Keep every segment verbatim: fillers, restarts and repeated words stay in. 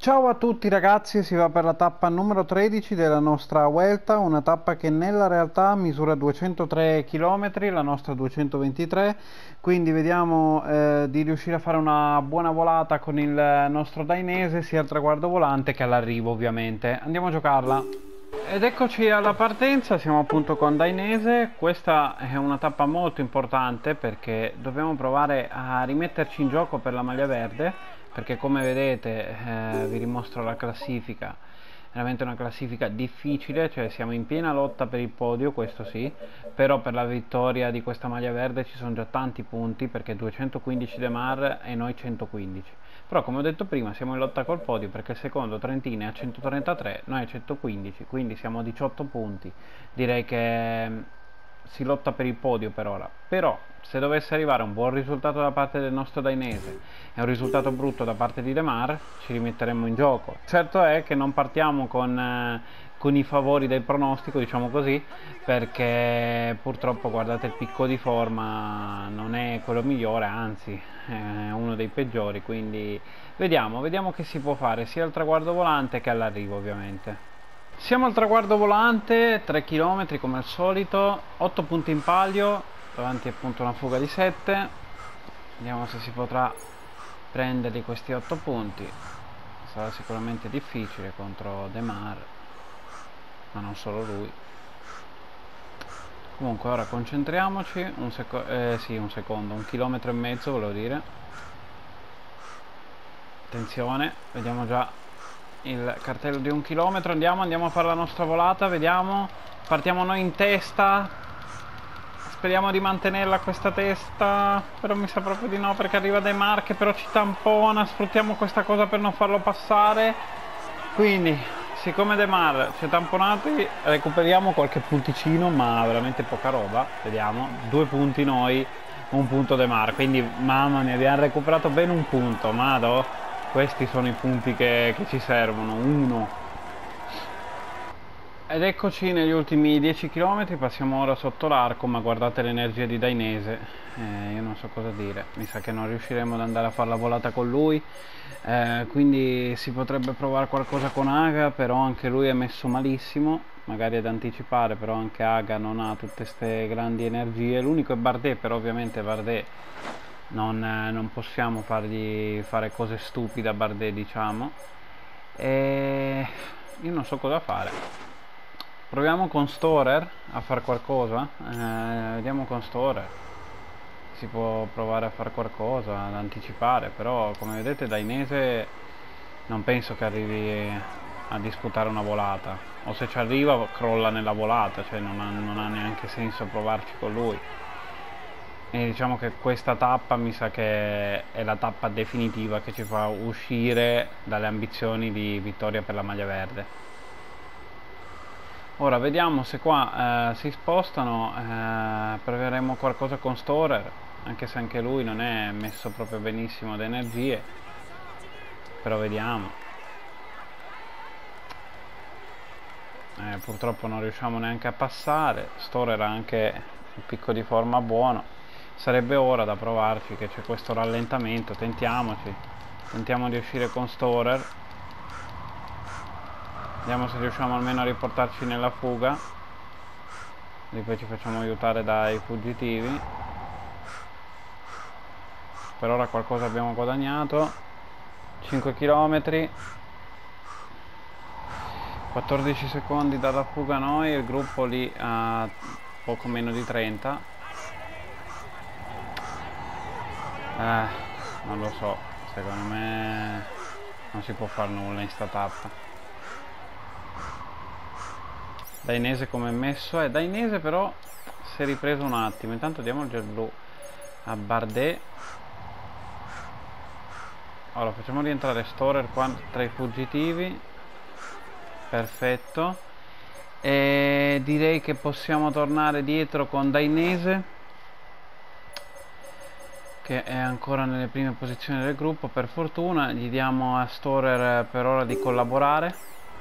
Ciao a tutti ragazzi, si va per la tappa numero tredici della nostra Vuelta, una tappa che nella realtà misura duecentotré chilometri, la nostra duecentoventitré, quindi vediamo eh, di riuscire a fare una buona volata con il nostro Dainese sia al traguardo volante che all'arrivo ovviamente. Andiamo a giocarla. Ed eccoci alla partenza, siamo appunto con Dainese. Questa è una tappa molto importante perché dobbiamo provare a rimetterci in gioco per la maglia verde, perché come vedete eh, vi dimostro la classifica, veramente una classifica difficile, cioè siamo in piena lotta per il podio, questo sì, però per la vittoria di questa maglia verde ci sono già tanti punti, perché duecentoquindici De Mar e noi centoquindici. Però come ho detto prima siamo in lotta col podio perché il secondo Trentino è a centotrentatré, noi a centoquindici, quindi siamo a diciotto punti. Direi che si lotta per il podio per ora, però se dovesse arrivare un buon risultato da parte del nostro Dainese e un risultato brutto da parte di De Mar, ci rimetteremo in gioco. Certo è che non partiamo con, eh, con i favori del pronostico, diciamo così, perché purtroppo guardate il picco di forma non è quello migliore, anzi è uno dei peggiori, quindi vediamo, vediamo che si può fare sia al traguardo volante che all'arrivo ovviamente. Siamo al traguardo volante, tre chilometri come al solito, otto punti in palio, davanti appunto una fuga di sette. Vediamo se si potrà prenderli questi otto punti. Sarà sicuramente difficile contro De Mar, ma non solo lui. Comunque ora concentriamoci, un, seco eh, sì, un secondo, un chilometro e mezzo volevo dire. Attenzione, vediamo già il cartello di un chilometro. Andiamo, andiamo a fare la nostra volata, vediamo. Partiamo noi in testa, speriamo di mantenerla questa testa, però mi sa proprio di no perché arriva De Mar che però ci tampona. Sfruttiamo questa cosa per non farlo passare, quindi siccome De Mar ci ha tamponati recuperiamo qualche punticino, ma veramente poca roba. Vediamo, due punti noi, un punto De Mar, quindi mamma mia, abbiamo recuperato ben un punto. Mado, questi sono i punti che, che ci servono, uno. Ed eccoci negli ultimi dieci chilometri, passiamo ora sotto l'arco, ma guardate l'energia di Dainese, eh, io non so cosa dire, mi sa che non riusciremo ad andare a fare la volata con lui, eh, quindi si potrebbe provare qualcosa con Aga, però anche lui è messo malissimo, magari ad anticipare, però anche Aga non ha tutte queste grandi energie. L'unico è Bardet, però ovviamente Bardet non, eh, non possiamo fargli fare cose stupide a Bardet, diciamo, e io non so cosa fare. Proviamo con Storer a fare qualcosa, eh, vediamo con Storer, si può provare a fare qualcosa, ad anticipare, però come vedete Dainese non penso che arrivi a disputare una volata, o se ci arriva crolla nella volata, cioè non ha, non ha neanche senso provarci con lui. E diciamo che questa tappa mi sa che è la tappa definitiva che ci fa uscire dalle ambizioni di vittoria per la maglia verde. Ora vediamo se qua eh, si spostano, eh, proveremo qualcosa con Storer, anche se anche lui non è messo proprio benissimo ad energie, però vediamo. Eh, purtroppo non riusciamo neanche a passare. Storer ha anche un picco di forma buono, sarebbe ora da provarci, che c'è questo rallentamento. Tentiamoci, tentiamo di uscire con Storer. Vediamo se riusciamo almeno a riportarci nella fuga, e poi ci facciamo aiutare dai fuggitivi. Per ora qualcosa abbiamo guadagnato. Cinque chilometri, quattordici secondi dalla fuga noi, il gruppo lì a poco meno di trenta. Eh, non lo so, secondo me non si può fare nulla in sta tappa. Dainese come è messo è Dainese, però si è ripreso un attimo. Intanto diamo il gel blu a Bardet. Ora facciamo rientrare Storer qua tra i fuggitivi, perfetto, e direi che possiamo tornare dietro con Dainese, che è ancora nelle prime posizioni del gruppo. Per fortuna gli diamo a Storer per ora di collaborare.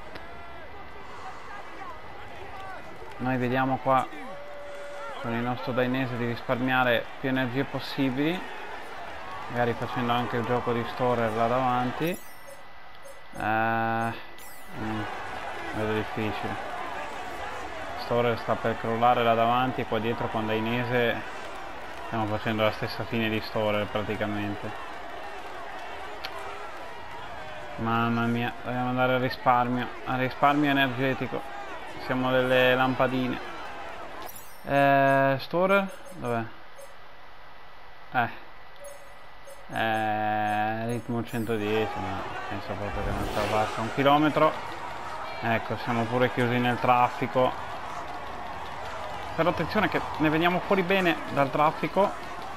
Noi vediamo qua con il nostro Dainese di risparmiare più energie possibili, magari facendo anche il gioco di Storer là davanti. eh, mm, vedo difficile. Storer sta per crollare là davanti e qua dietro con Dainese stiamo facendo la stessa fine di Storer praticamente. Mamma mia, dobbiamo andare al risparmio, al risparmio energetico. Siamo delle lampadine. Eh, Storer? Dov'è? Eh. Eh, ritmo centodieci, ma penso proprio che non ce la faccia. Un chilometro. Ecco, siamo pure chiusi nel traffico. Però attenzione che ne veniamo fuori bene dal traffico.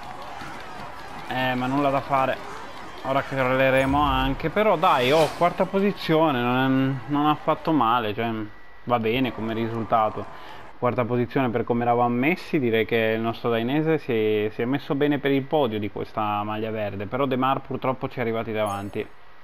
Eh, ma nulla da fare. Ora che crolleremo anche. Però dai, oh, quarta posizione, non, è, non ha fatto male, cioè va bene come risultato. Quarta posizione per come eravamo messi, direi che il nostro Dainese si è, si è messo bene per il podio di questa maglia verde, però De Mar purtroppo ci è arrivati davanti.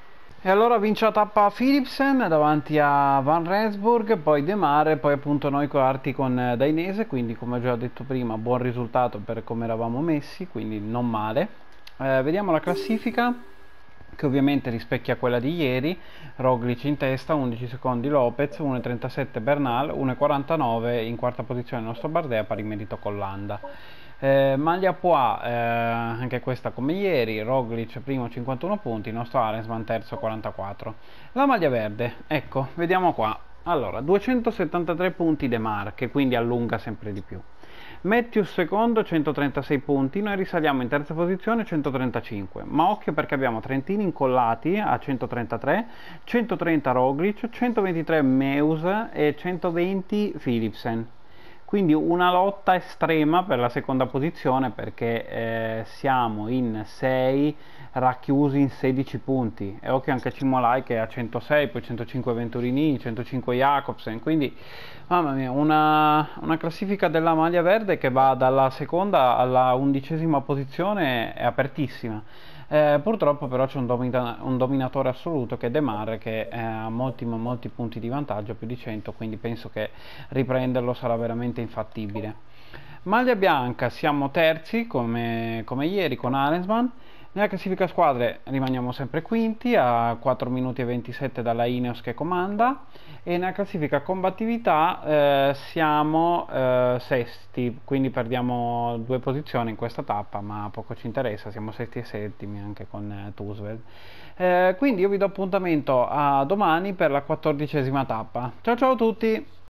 E allora vince la tappa Philipsen davanti a Van Rensburg, poi De Mar e poi appunto noi quarti con Dainese, quindi come ho già detto prima buon risultato per come eravamo messi, quindi non male. Eh, vediamo la classifica, che ovviamente rispecchia quella di ieri. Roglic in testa, undici secondi Lopez, uno e trentasette Bernal, uno e quarantanove in quarta posizione il nostro Bardet, a pari merito con Landa. Eh, maglia Poix, eh, anche questa come ieri, Roglic primo cinquantuno punti, il nostro Arensman terzo quarantaquattro. La maglia verde, ecco, vediamo qua. Allora, duecentosettantatré punti De Mar, che quindi allunga sempre di più. Matthews secondo, centotrentasei punti, noi risaliamo in terza posizione, centotrentacinque, ma occhio perché abbiamo Trentini incollati a centotrentatré, centotrenta Roglic, centoventitré Meus e centoventi Philipsen. Quindi una lotta estrema per la seconda posizione, perché eh, siamo in sei racchiusi in sedici punti. E occhio anche Cimolai che è a centosei, poi centocinque Venturini, centocinque Jacobsen, quindi mamma mia, una, una classifica della maglia verde che va dalla seconda alla undicesima posizione, è apertissima. Eh, purtroppo però c'è un, domina un dominatore assoluto che è De Mar, che eh, ha molti, molti punti di vantaggio, più di cento, quindi penso che riprenderlo sarà veramente infattibile. Maglia bianca, siamo terzi come, come ieri con Arensman. Nella classifica squadre rimaniamo sempre quinti a quattro minuti e ventisette dalla Ineos che comanda, e nella classifica combattività eh, siamo eh, sesti, quindi perdiamo due posizioni in questa tappa, ma poco ci interessa, siamo sesti e settimi anche con eh, Tusveld. Eh, quindi io vi do appuntamento a domani per la quattordicesima tappa. Ciao ciao a tutti!